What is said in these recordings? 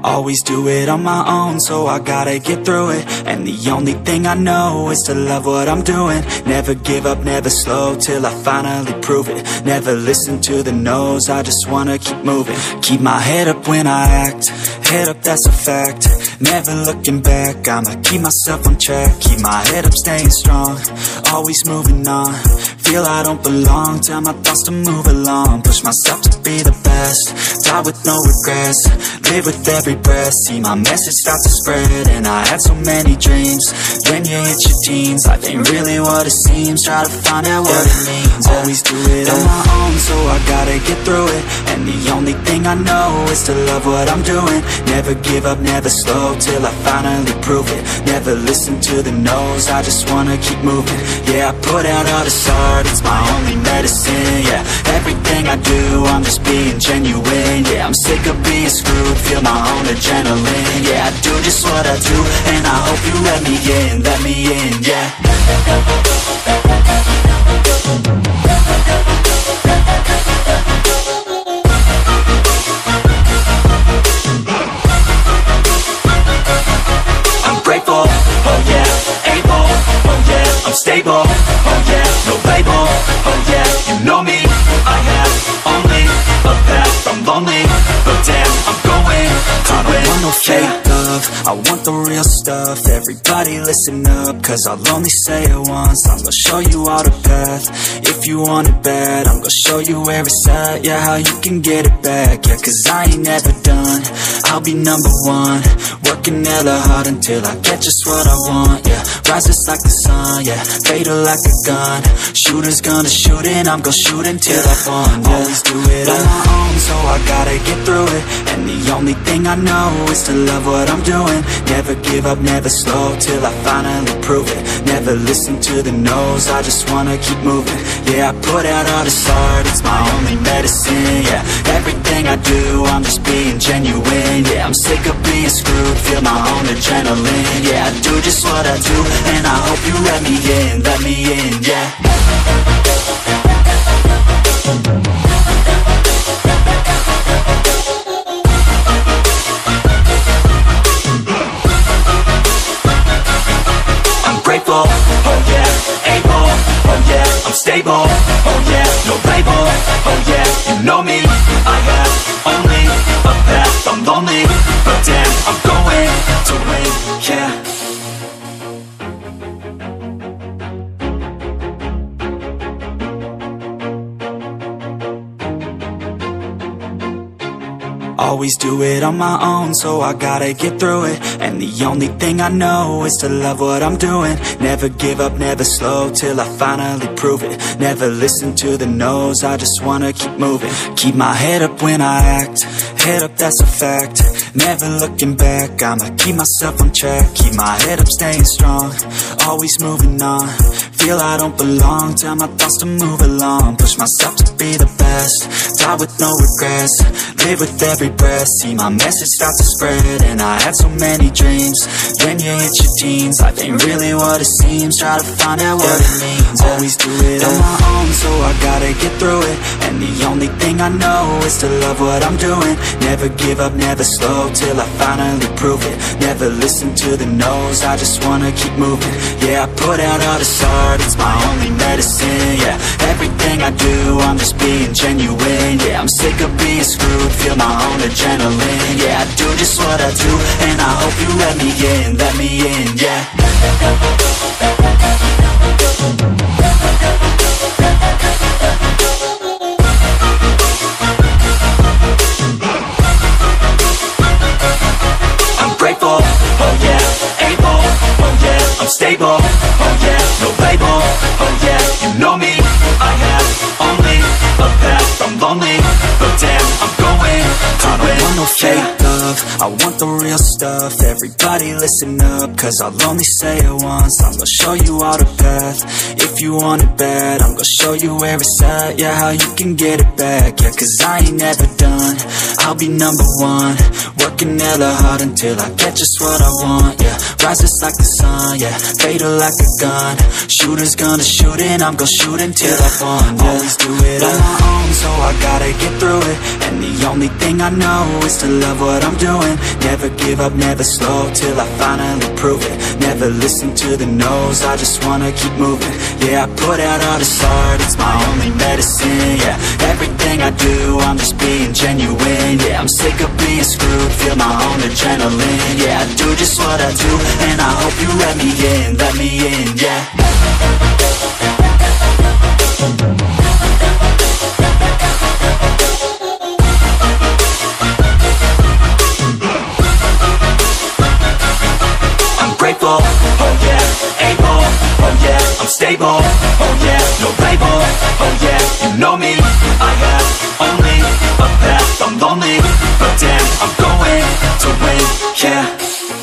Always do it on my own, so I gotta get through it. And the only thing I know is to love what I'm doing. Never give up, never slow, till I finally prove it. Never listen to the no's, I just wanna keep moving. Keep my head up when I act, head up, that's a fact. Never looking back, I'ma keep myself on track. Keep my head up, staying strong, always moving on. Feel I don't belong, tell my thoughts to move along. Push myself to be the best, die with no regrets. Live with every breath, see my message start to spread. And I had so many dreams, when you hit your teens, life ain't really what it seems. Try to find out what it means. Always do it on my own, so I gotta get through it. And the only thing I know is to love what I'm doing. Never give up, never slow, till I finally prove it. Never listen to the no's, I just wanna keep moving. Yeah, I put out all this art, it's my only medicine. Yeah, everything I do, I'm just being genuine. Yeah, I'm sick of being screwed, feel my own adrenaline. Yeah, I do just what I do, and I hope you let me in, yeah. I'm grateful, oh yeah, able, oh yeah, I'm stable, oh yeah, no label, oh yeah, you know me, I have only a path, I'm lonely, but damn, I'm going to win. I don't want no fake love, I want the real stuff. Everybody listen up, cause I'll only say it once. I'm gonna show you all the path, if you want it bad. I'm gonna show you where it's at, yeah, how you can get it back. Yeah, cause I ain't never done, I'll be number one. Working hella hard until I get just what I want, yeah. Rise just like the sun, yeah, fatal like a gun. Shooter's gonna shoot and I'm gonna shoot until I won, yeah. Always do it on my own, so I gotta get through it. And the only thing I know is to love what I'm doing. Never give up, never slow, till I finally prove it. Never listen to the no's, I just wanna keep moving. Yeah, I put out all this art, it's my only medicine. Yeah, everything I do, I'm just being genuine. Yeah, I'm sick of being screwed, feel my own adrenaline. Yeah, I do just what I do, and I hope you let me in, yeah. Grateful, oh yeah, able, oh yeah, I'm stable, oh yeah, no label, oh yeah, you know me, I have only a path, I'm lonely, but damn, I'm going to win, yeah. Always do it on my own, so I gotta get through it. And the only thing I know is to love what I'm doing. Never give up, never slow, till I finally prove it. Never listen to the no's, I just wanna keep moving. Keep my head up when I act, head up, that's a fact. Never looking back, I'ma keep myself on track. Keep my head up, staying strong, always moving on. Feel I don't belong, tell my thoughts to move along. Push myself to be the best, die with no regrets. Live with every breath, see my message start to spread. And I had so many dreams, when you hit your teens, life ain't really what it seems. Try to find out what it means. Always do it on my own, so I gotta get through it. And the only thing I know is to love what I'm doing. Never give up, never slow, till I finally prove it. Never listen to the no's, I just wanna keep moving. Yeah, I put out all this art, it's my only medicine. Yeah, everything I do, I'm just being genuine. Yeah, I'm sick of being screwed, feel my own adrenaline. Yeah, I do just what I do, and I hope you let me in, yeah. I'm grateful, oh yeah, able, oh yeah, I'm stable, oh yeah, no label, oh yeah, you know me, I have only a path, I'm lonely, but damn, I'm going to win. I don't want no fake love, I want the real stuff. Everybody listen up, cause I'll only say it once. I'm gonna show you all the path, if you want it bad. I'm gonna show you where it's at, yeah, how you can get it back. Yeah, cause I ain't never done, I'll be number one. Working hella hard until I get just what I want, yeah. Rises like the sun, yeah. Fatal like a gun. Shooter's gonna shoot and I'm gonna shoot until I fall, yeah. Always do it on my own, so I gotta get through it. And the only thing I know is to love what I'm doing. Never give up, never slow, till I finally prove it. Never listen to the no's, I just wanna keep moving. Yeah, I put out all this art, it's my only medicine, yeah. Everything I do, I'm just being genuine, yeah. I'm sick of being screwed, feel my own adrenaline, yeah. I do just what I do, and I hope you let me in, yeah. I'm grateful, oh yeah, able, oh yeah, I'm stable, oh yeah, no label, oh yeah, you know me, I have only a path, I'm lonely, but damn, I'm going to win, yeah.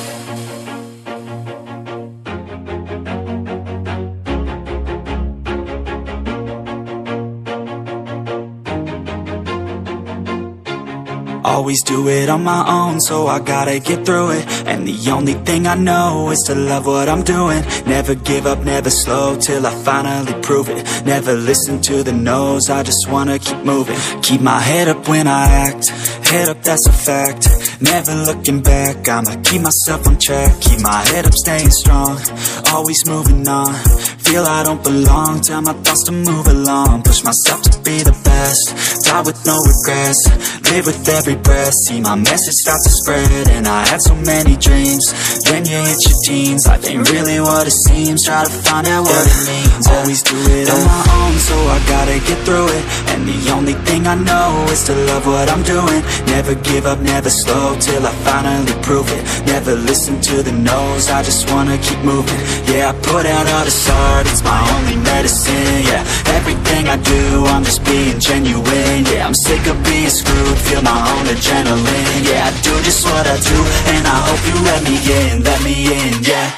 Always do it on my own, so I gotta get through it. And the only thing I know is to love what I'm doing. Never give up, never slow, till I finally prove it. Never listen to the no's, I just wanna keep moving. Keep my head up when I act, head up, that's a fact. Never looking back, I'ma keep myself on track. Keep my head up, staying strong, always moving on. Feel I don't belong, tell my thoughts to move along. Push myself to be the best, die with no regrets. Live with every breath, see my message start to spread. And I had so many dreams, then you hit your teens. Life ain't really what it seems, try to find out what it means. Always do it on my own, so I gotta get through it. And the only thing I know is to love what I'm doing. Never give up, never slow, till I finally prove it. Never listen to the no's, I just wanna keep moving. Yeah, I put out all this art, it's my only medicine, yeah. Everything I do, I'm just being genuine, yeah. I'm sick of being screwed, feel my own adrenaline, yeah. I do just what I do, and I hope you let me in, yeah.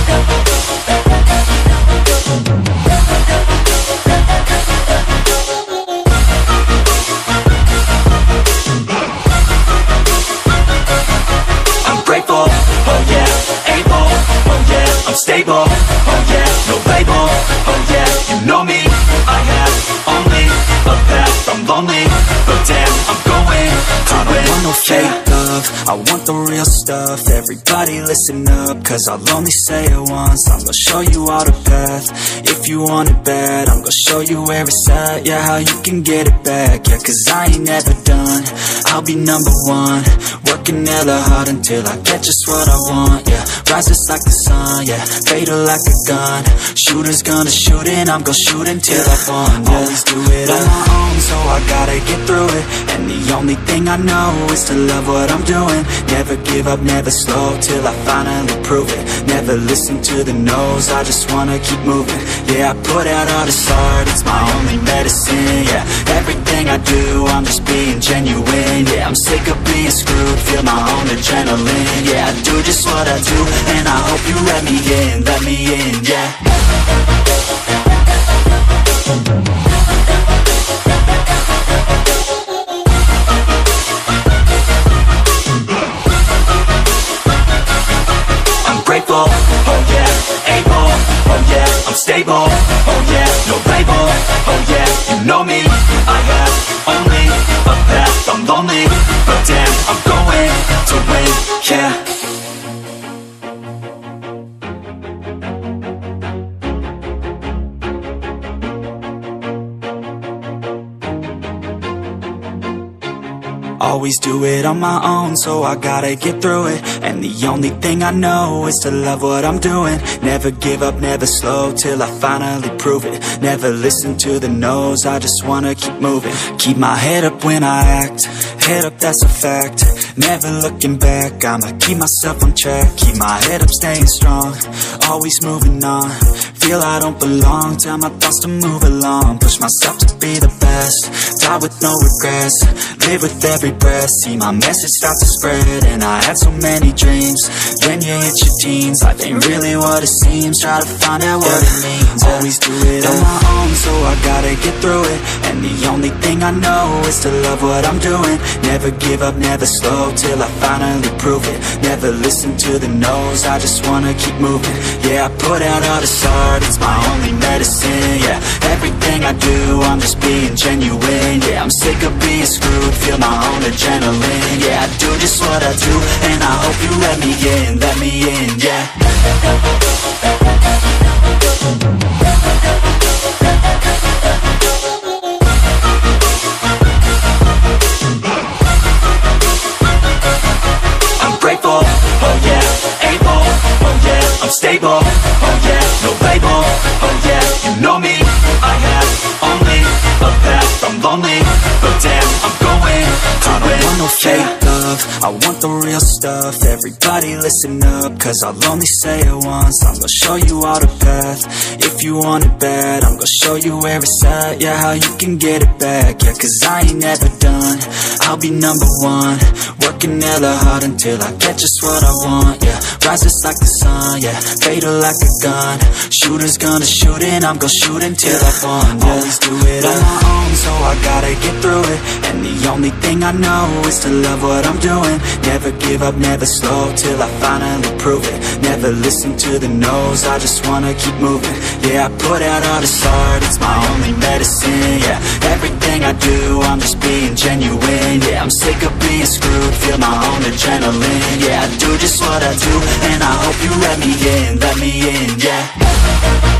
I'm grateful, oh yeah, able, oh yeah, I'm stable, oh yeah, no label, oh yeah, you know me, I have only a path, I'm lonely, but damn, I'm going to win. I don't want no fake love, I want the real stuff. Everybody listen up, cause I'll only say it once. I'm gonna show you all the path, if you want it bad. I'm gonna show you where it's at, yeah, how you can get it back. Yeah, cause I ain't never done, I'll be number one. Working hella hard until I get just what I want, yeah. Rises like the sun, yeah, fatal like a gun. Shooter's gonna shoot and I'm gonna shoot until I fall, yeah. Always do it on my own, so I gotta get through it. And the only thing I know is to love what I'm doing. Never give up, never slow, till I finally prove it. Never listen to the no's, I just wanna keep moving. Yeah, I put out all this art, it's my only medicine, yeah. Everything I do, I'm just being genuine, yeah. I'm sick of being screwed, feel my own adrenaline, yeah. I do just what I do, and I hope you let me in, yeah. I'm grateful, oh yeah, able, oh yeah, I'm stable, oh yeah, no label, oh yeah, you know me, I have only a path, I'm lonely, but damn, I'm going to win, yeah. Always do it on my own, so I gotta get through it. And the only thing I know is to love what I'm doing. Never give up, never slow, till I finally prove it. Never listen to the no's, I just wanna keep moving. Keep my head up when I act, head up, that's a fact. Never looking back, I'ma keep myself on track. Keep my head up, staying strong, always moving on. feel I don't belong, tell my thoughts to move along, push myself to be the best, die with no regrets, live with every breath, see my message start to spread, and I had so many dreams, when you hit your teens, life ain't really what it seems, try to find out what it means, always do it on my own, so I gotta get through it, and the only thing I know is to love what I'm doing, never give up, never slow, till I finally prove it, never listen to the no's, I just wanna keep moving, yeah, I put out all this art, it's my only medicine, yeah, everything I do, I'm just being genuine, yeah, I'm sick of being screwed, feel my own adrenaline, yeah, I do just what I do, and I hope you let me in, yeah. I'm grateful, oh yeah, able, oh yeah, I'm stable, oh yeah, no label, oh yeah, you know me, I have only a path, I'm lonely, but damn, I'm going to win. I don't want no fake love, I want the real stuff, everybody listen up, cause I'll only say it once, I'm gonna show you all the path, if you want it bad, I'm gonna show you where it's at, yeah, how you can get it back, yeah, cause I ain't never done, I'll be number one, working hella hard until I get just what I want, yeah, rises like the sun, yeah, fatal like a gun, shooter's gonna shoot and I'm gonna shoot until I won, yeah, always do it on my own, so I gotta get through it, and the only thing I know is to love what I'm doing, never give up, never slow, till I finally prove it, never listen to the no's, I just wanna keep moving, yeah, I put out all this art, it's my only medicine, yeah, everything I do, I'm just being genuine, yeah, I'm sick of being screwed, feel my own adrenaline, yeah, I do just what I do, and I hope you let me in, yeah.